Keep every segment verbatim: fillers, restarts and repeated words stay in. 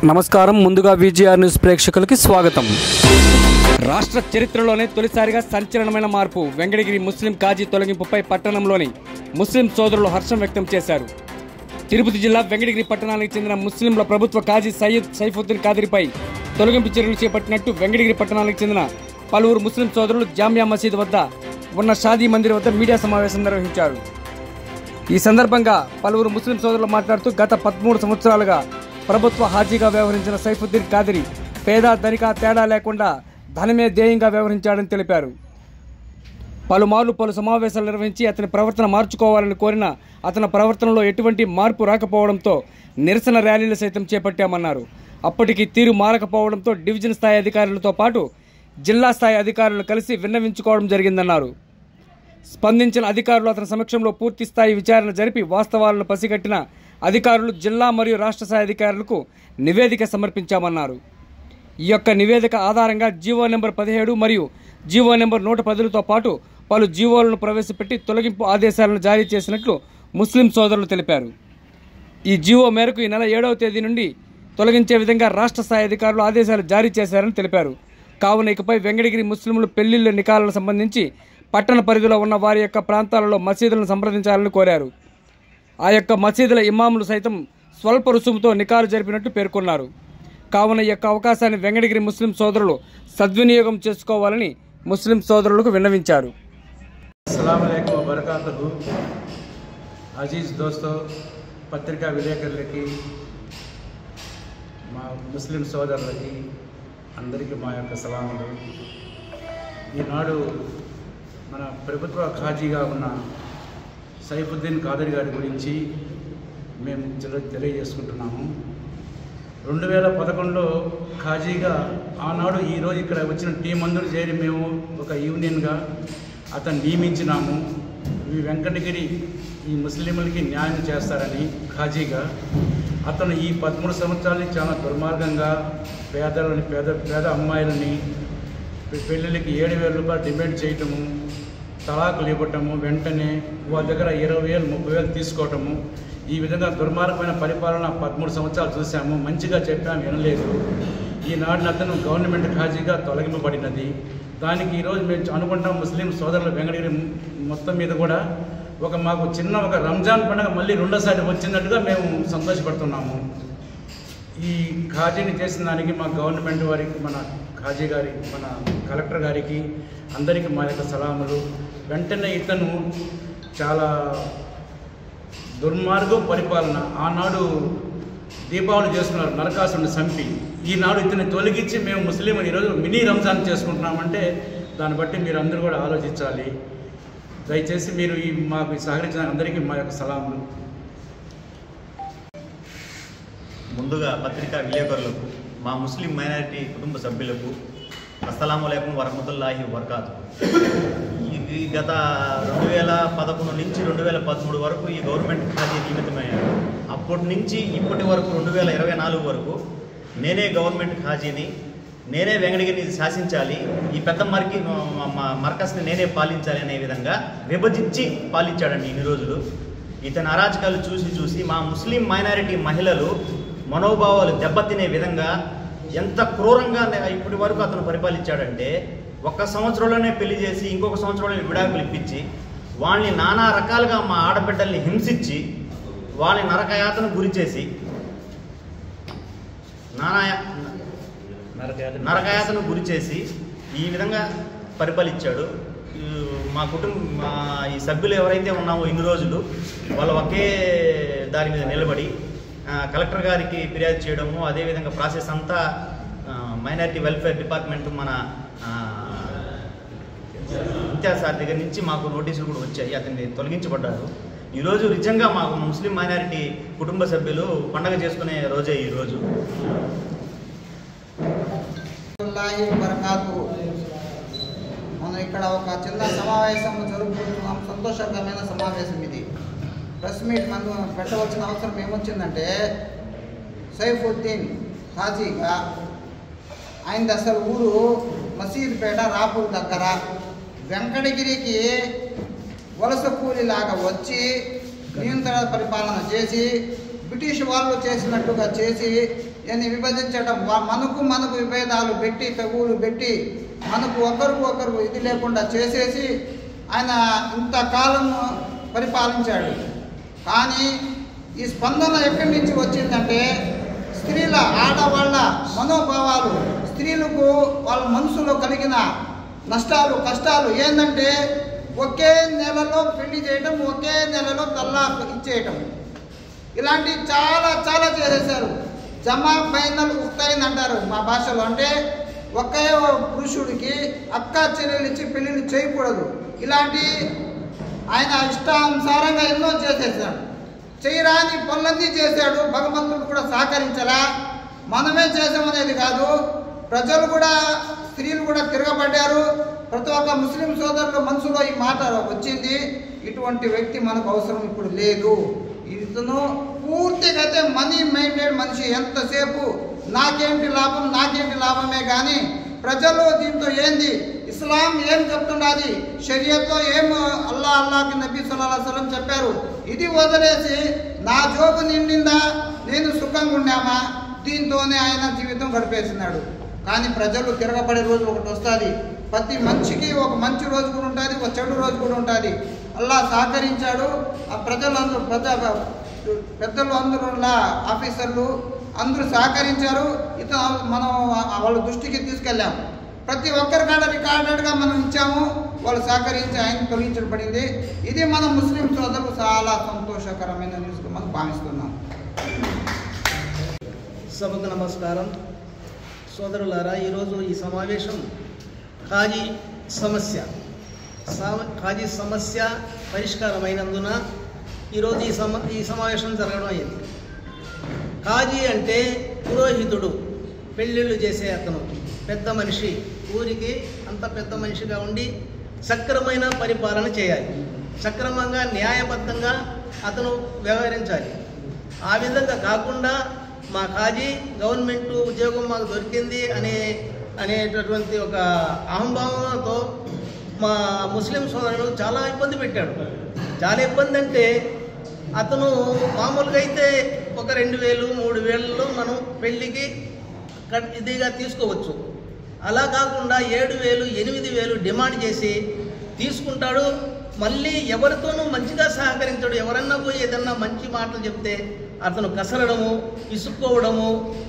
నమస్కారం. ముందుగా VGR news ప్రేక్షకులకి స్వాగతం. రాష్ట్ర చరిత్రలోనే తొలిసారిగా సంచలనమైన మార్పు. వెంకటగిరి ముస్లిం కాజీ తొలగింపుపై పట్టణంలోని ముస్లిం సోదరులు హర్షం వ్యక్తం చేశారు. తిరుపతి జిల్లా వెంకటగిరి పట్టణానికి చెందిన ముస్లింల ప్రభుత్వ కాజీ సయ్యద్ సైఫుద్దీన్ కాదరీపై తొలగింపు చర్యలు చేపట్టినట్టు వెంకటగిరి పట్టణానికి చెందిన పలువురు ముస్లిం సోదరులు జామియా మసీద్ వద్ద ఉన్న షాదీ మందిర్ వద్ద మీడియా సమావేశం నిర్వహించారు. ఈ సందర్భంగా పలువురు ముస్లిం సోదరులు మాట్లాడుతూ గత పదమూడు సంవత్సరాలుగా ప్రభుత్వ హాజీగా వ్యవహరించిన సైఫుద్దీన్ కాదరీ పేద ధనిక తేడా లేకుండా ధనమే ధ్యేయంగా వ్యవహరించాడని తెలిపారు. పలుమార్లు పలు సమావేశాలు నిర్వహించి అతని ప్రవర్తన మార్చుకోవాలని కోరిన అతని ప్రవర్తనలో ఎటువంటి మార్పు రాకపోవడంతో నిరసన ర్యాలీలు సైతం చేపట్టామన్నారు. అప్పటికి తీరు మారకపోవడంతో డివిజన్ స్థాయి అధికారులతో పాటు జిల్లా స్థాయి అధికారులను కలిసి విన్నవించుకోవడం జరిగిందన్నారు. స్పందించిన అధికారులు అతని సమక్షంలో పూర్తి స్థాయి విచారణ జరిపి వాస్తవాలను పసిగట్టిన అధికారులు జిల్లా మరియు రాష్ట్ర స్థాయి అధికారులకు నివేదిక సమర్పించామన్నారు. ఈ యొక్క నివేదిక ఆధారంగా జీవో నెంబర్ పదిహేడు మరియు జీవో నెంబర్ నూట పదులతో పాటు పలు జీవోలను ప్రవేశపెట్టి తొలగింపు ఆదేశాలను జారీ చేసినట్లు ముస్లిం సోదరులు తెలిపారు. ఈ జీవో మేరకు ఈ నెల ఏడవ తేదీ నుండి తొలగించే విధంగా రాష్ట్ర స్థాయి అధికారులు ఆదేశాలు జారీ చేశారని తెలిపారు. కావున ఇకపై వెంకటగిరి ముస్లింలు పెళ్లిళ్ల నికాలకు సంబంధించి పట్టణ పరిధిలో ఉన్న వారి యొక్క ప్రాంతాలలో మసీదులను సంప్రదించాలని కోరారు. ఆ యొక్క మసీదుల ఇమాములు సైతం స్వల్ప రుసుముతో నికాలు జరిపినట్టు పేర్కొన్నారు. కావున ఈ యొక్క అవకాశాన్ని వెంకటగిరి ముస్లిం సోదరులు సద్వినియోగం చేసుకోవాలని ముస్లిం సోదరులకు విన్నవించారు. అస్సలాము అలైకుం వబరకాతుహు. అజీజ్ దోస్తో, పత్రికా విలేకరులకి, మా ముస్లిం సోదరులకి అందరికీ మా యొక్క సలాములు. ఈనాడు మన ప్రభుత్వ ఖాజీగా ఉన్న సైఫుద్దీన్ కాదరీ గారి గురించి మేము తెలియజేసుకుంటున్నాము. రెండు వేల పదకొండులో ఖాజీగా ఆనాడు ఈరోజు ఇక్కడ వచ్చిన టీం అందరూ చేరి మేము ఒక యూనియన్గా అతను నియమించినాము. ఈ వెంకటగిరి ఈ ముస్లింలకి న్యాయం చేస్తారని ఖాజీగా. అతను ఈ పదమూడు సంవత్సరాలని చాలా దుర్మార్గంగా పేదలని పేద పేద అమ్మాయిలని పెళ్ళిళ్ళకి ఏడు వేల రూపాయలు డిమాండ్ చేయటము, తలాకులు ఇవ్వటము, వెంటనే వాళ్ళ దగ్గర ఇరవై వేలు ముప్పై వేలు తీసుకోవటము, ఈ విధంగా దుర్మార్గమైన పరిపాలన పదమూడు సంవత్సరాలు చూసాము. మంచిగా చెప్పాము, వినలేదు. ఈనాడు అతను గవర్నమెంట్ ఖాజీగా తొలగింపబడినది. దానికి ఈరోజు మేము అనుకుంటాం ముస్లిం సోదరుల వెంకటగిరి మొత్తం మీద కూడా ఒక మాకు చిన్న ఒక రంజాన్ పండుగ మళ్ళీ రెండోసారి వచ్చినట్టుగా మేము సంతోషపడుతున్నాము. ఈ ఖాజీని చేసిన దానికి మా గవర్నమెంట్ వారికి, మన ఖాజీ గారి, మన కలెక్టర్ గారికి అందరికీ మా యొక్క సలాములు. వెంటనే ఇతను చాలా దుర్మార్గం పరిపాలన. ఆనాడు దీపావళి చేసుకున్నారు నరకాసుని చంపి. ఈనాడు ఇతన్ని తొలగించి మేము ముస్లింలు ఈరోజు మినీ రంజాన్ చేసుకుంటున్నామంటే దాన్ని బట్టి మీరు అందరూ కూడా ఆలోచించాలి. దయచేసి మీరు ఈ మాకు సహకరించిన అందరికీ మా యొక్క సలాములు. ముందుగా పత్రికా విలేకరులకు, మా ముస్లిం మైనారిటీ కుటుంబ సభ్యులకు అస్సలాము అలైకుం వరహమతుల్లాహి వబరకాతుహు. ఈ గత రెండు వేల పదకొండు నుంచి రెండు వేల పదమూడు వరకు ఈ గవర్నమెంట్ ఖాజీ నియమితమయ్యారు. అప్పటి నుంచి ఇప్పటి వరకు రెండు వేల ఇరవై నాలుగు వరకు నేనే గవర్నమెంట్ ఖాజీని, నేనే వెంకటగిరిని శాసించాలి, ఈ పెద్ద మర్కి మర్కస్ని నేనే పాలించాలి అనే విధంగా విభజించి పాలించాడండి ఇన్ని రోజులు. ఇతని అరాచకాలు చూసి చూసి మా ముస్లిం మైనారిటీ మహిళలు మనోభావాలు దెబ్బతినే విధంగా ఎంత క్రూరంగా ఇప్పటి వరకు అతను పరిపాలించాడంటే, ఒక్క సంవత్సరంలోనే పెళ్లి చేసి ఇంకొక సంవత్సరంలో విడాకులు ఇప్పించి వాళ్ళని నానా రకాలుగా మా ఆడబిడ్డల్ని హింసించి వాళ్ళని నరకయాతను గురి చేసి నానా నరకయాతను గురి చేసి ఈ విధంగా పరిపాలించాడు. మా కుటుంబ మా ఈ సభ్యులు ఎవరైతే ఉన్నామో ఇన్ని రోజులు వాళ్ళు ఒకే దాని మీద నిలబడి కలెక్టర్ గారికి ఫిర్యాదు చేయడము, అదేవిధంగా ప్రాసెస్ అంతా మైనారిటీ వెల్ఫేర్ డిపార్ట్మెంట్ మన ఇంతియాజ్ సార్ దగ్గర నుంచి మాకు నోటీసులు కూడా వచ్చాయి. అతన్ని తొలగించబడ్డారు. ఈరోజు నిజంగా మాకు ముస్లిం మైనారిటీ కుటుంబ సభ్యులు పండగ చేసుకునే రోజే ఈరోజు. మనం ఇక్కడ ఒక చిన్న సమావేశం జరుపుకుంటున్నాం. సంతోషకరమైన సమావేశం ఇది. ప్రెస్ మీట్ మనం పెట్టవలసిన అవసరం ఏమొచ్చిందంటే, సైఫుద్దీన్ ఖాజీగా ఆయన అసలు ఊరు మసీద్పేట రాపూర్ దగ్గర వెంకటగిరికి వలస కూలీలాగా వచ్చి నియంత్రణ పరిపాలన చేసి బ్రిటిష్ వాళ్ళు చేసినట్టుగా చేసి అని విభజించడం, మనకు మనకు విభేదాలు పెట్టి తెగులు పెట్టి మనకు ఒకరికి ఒకరు ఇది లేకుండా చేసేసి ఆయన ఇంతకాలం పరిపాలించాడు. కానీ ఈ స్పందన ఎక్కడి నుంచి వచ్చిందంటే స్త్రీల ఆడవాళ్ళ మనోభావాలు, స్త్రీలకు వాళ్ళ మనసులో కలిగిన నష్టాలు కష్టాలు ఏంటంటే ఒకే నెలలో పెళ్లి చేయడం, ఒకే నెలలో తల్లాక్ ఇచ్చేయటం, ఇలాంటివి చాలా చాలా చేసేసారు. జమా బైనల్ ఉక్తైన్ అంటారు మా భాషలో. అంటే ఒకే పురుషుడికి అక్క చెల్లెలు ఇచ్చి పెళ్ళిళ్ళు చేయకూడదు. ఇలాంటి ఆయన ఇష్టానుసారంగా ఎన్నో చేసేసాడు. చేయరాని పనులన్నీ చేశాడు. భగవంతుడు కూడా సహకరించలా. మనమే చేసామనేది కాదు, ప్రజలు కూడా స్త్రీలు కూడా తిరగబడ్డారు. ప్రతి ఒక్క ముస్లిం సోదరుల మనసులో ఈ మాట వచ్చింది, ఇటువంటి వ్యక్తి మనకు అవసరం ఇప్పుడు లేదు. ఇతను పూర్తిగా అయితే మనీ మైండెడ్ మనిషి. ఎంతసేపు నాకేంటి లాభం నాకేంటి లాభమే కానీ ప్రజలు దీంతో ఏంది, ఇస్లాం ఏం చెప్తుండాది, షరియత్లో ఏం అల్లా అల్లాకి నబీ సల్లల్లాహు అలైహి వసల్లం చెప్పారు, ఇది వదిలేసి నా జోబు నిండిందా నేను సుఖంగా ఉన్నామా, దీంతోనే ఆయన జీవితం గడిపేస్తున్నాడు. కానీ ప్రజలు తిరగబడే రోజు ఒకటి వస్తుంది. ప్రతి మనిషికి ఒక మంచి రోజు కూడా ఉంటుంది, ఒక చెడు రోజు కూడా ఉంటుంది. అల్లా సహకరించాడు. ఆ ప్రజలందరూ పెద్ద పెద్దలు అందరూ ఆఫీసర్లు అందరూ సహకరించారు. ఇతను మనం వాళ్ళ దృష్టికి తీసుకెళ్ళాము. ప్రతి ఒక్కరి కాడ రికార్డెడ్గా మనం ఇచ్చాము. వాళ్ళు సహకరించి ఆయన తొలగించబడింది. ఇది మన ముస్లిం సోదరులు చాలా సంతోషకరమైన న్యూస్గా మనం భావిస్తున్నాం. సభకు నమస్కారం. సోదరులారా, ఈరోజు ఈ సమావేశం ఖాజీ సమస్య ఖాజీ సమస్య పరిష్కారమైనందున ఈరోజు ఈ సమ ఈ సమావేశం జరగడం అయింది. ఖాజీ అంటే పురోహితుడు, పెళ్ళిళ్ళు చేసే అతను, పెద్ద మనిషి, ఊరికి అంత పెద్ద మనిషిగా ఉండి సక్రమైన పరిపాలన చేయాలి, సక్రమంగా న్యాయబద్ధంగా అతను వ్యవహరించాలి. ఆ విధంగా కాకుండా మా ఖాజీ గవర్నమెంట్ ఉద్యోగం మాకు దొరికింది అనే అనేటటువంటి ఒక అహంభావంతో మా ముస్లిం సోదరులు చాలా ఇబ్బంది పెట్టాడు. చాలా ఇబ్బంది అంటే అతను మామూలుగా అయితే ఒక రెండు వేలు మూడు వేలలో మనం పెళ్ళికి ఇదిగా తీసుకోవచ్చు. అలా కాకుండా ఏడు వేలు ఎనిమిది వేలు డిమాండ్ చేసి తీసుకుంటాడు. మళ్ళీ ఎవరితోనూ మంచిగా సహకరించాడు. ఎవరన్నా పోయి ఏదన్నా మంచి మాటలు చెప్తే అతను కసరడము, విసుక్కోవడము,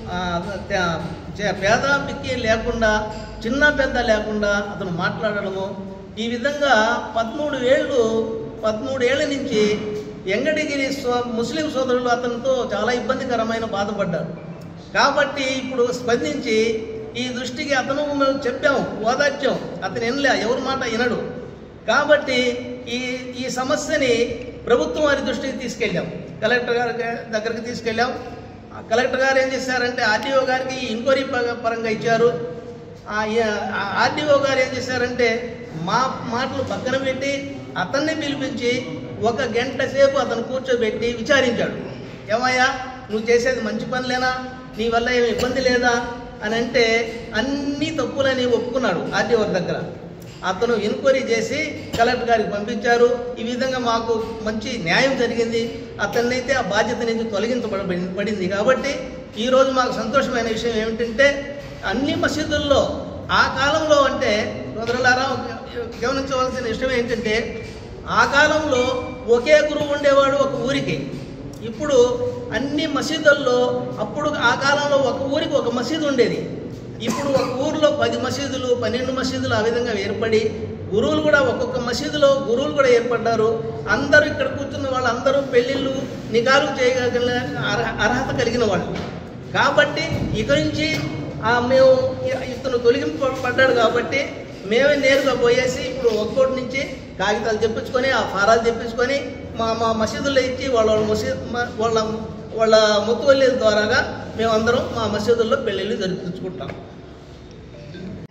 పేద పిక్కి లేకుండా చిన్న పెద్ద లేకుండా అతను మాట్లాడడము, ఈ విధంగా పదమూడు ఏళ్ళు పదమూడు ఏళ్ళ నుంచి వెంకటగిరి సో ముస్లిం సోదరులు అతనితో చాలా ఇబ్బందికరమైన బాధపడ్డారు. కాబట్టి ఇప్పుడు స్పందించి ఈ దృష్టికి అతను మేము చెప్పాము, ఓదార్చాం, అతను వినలే, ఎవరి మాట వినడు. కాబట్టి ఈ ఈ సమస్యని ప్రభుత్వం వారి దృష్టికి తీసుకెళ్ళాం, కలెక్టర్ గారి దగ్గరికి తీసుకెళ్ళాం. కలెక్టర్ గారు ఏం చేశారంటే ఆర్డీఓ గారికి ఎంక్వైరీ పరంగా ఇచ్చారు. ఆర్డీఓ గారు ఏం చేశారంటే మా మాటలు పక్కన పెట్టి అతన్ని పిలిపించి ఒక గంట సేపు అతను కూర్చోబెట్టి విచారించాడు. ఏమయ్యా నువ్వు చేసేది మంచి పనులేనా, నీ వల్ల ఏమి ఇబ్బంది లేదా అని అంటే అన్ని తప్పులని ఒప్పుకున్నాడు ఆర్డీఓ దగ్గర. అతను ఎంక్వైరీ చేసి కలెక్టర్ గారికి పంపించారు. ఈ విధంగా మాకు మంచి న్యాయం జరిగింది, అతన్నైతే ఆ బాధ్యత నుంచి తొలగించబడింది. కాబట్టి ఈరోజు మాకు సంతోషమైన విషయం ఏమిటంటే అన్ని మసీదుల్లో ఆ కాలంలో అంటే సోదరులారా గమనించవలసిన విషయం ఏంటంటే ఆ కాలంలో ఒకే గురువు ఉండేవాడు ఒక ఊరికి. ఇప్పుడు అన్ని మసీదుల్లో అప్పుడు ఆ కాలంలో ఒక ఊరికి ఒక మసీదు ఉండేది. ఇప్పుడు ఒక ఊరిలో పది మసీదులు పన్నెండు మసీదులు ఆ విధంగా ఏర్పడి గురువులు కూడా ఒక్కొక్క మసీదులో గురువులు కూడా ఏర్పడ్డారు. అందరూ ఇక్కడ కూర్చున్న వాళ్ళందరూ పెళ్ళిళ్ళు నికాలు చేయగల అర్హత కలిగిన వాళ్ళు. కాబట్టి ఇక నుంచి మేము ఇతను తొలగింపబడ్డాడు కాబట్టి మేమే నేరుగా పోయేసి ఇప్పుడు ఒక్కోటి నుంచి కాగితాలు తెప్పించుకొని ఆ ఫారాలు తెప్పించుకొని మా మా మసీదుల్లో ఇచ్చి వాళ్ళ వాళ్ళ మసీద్ వాళ్ళ వాళ్ళ ముతువల్లి ద్వారాగా మేమందరం మా మసీదుల్లో పెళ్ళిళ్ళు జరిపించుకుంటాం.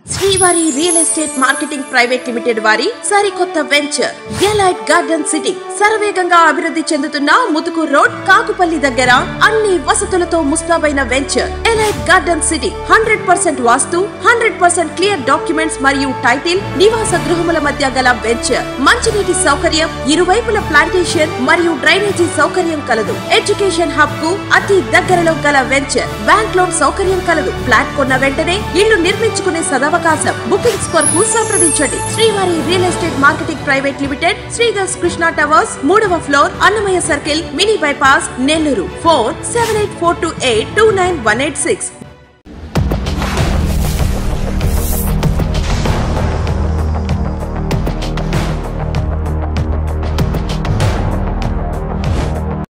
Srivari real estate marketing private limited వారి సరికొత్త వెంచర్ ఎలైట్ గార్డెన్ సిటీ శరవేగంగా అభివృద్ధి చెందుతున్న ముతుకూర్ రోడ్ కాకుపల్లి దగ్గర అన్ని వసతులతో ముస్తాబైన venture elite garden city hundred percent vastu hundred percent clear documents మరియు టైటిల్ నివాస గృహముల మధ్య గల వెంచర్ మంచినీటి సౌకర్యం ఇరువైపుల ప్లాంటేషన్ మరియు డ్రైనేజీ సౌకర్యం కలదు ఎడ్యుకేషన్ హబ్ కు అతి దగ్గరలో గల వెంచర్ బ్యాంక్ లోన్ సౌకర్యం కలదు ఫ్లాట్ కొన్న వెంటనే ఇల్లు నిర్మించుకునే సదవకాశం బుకింగ్స్ కొరకు సంప్రదించండి Srivari real estate marketing private limited Sridhar's Krishna towers మూడవ floor Annamayya circle mini bypass Nellore four seven eight four two eight two nine one eight six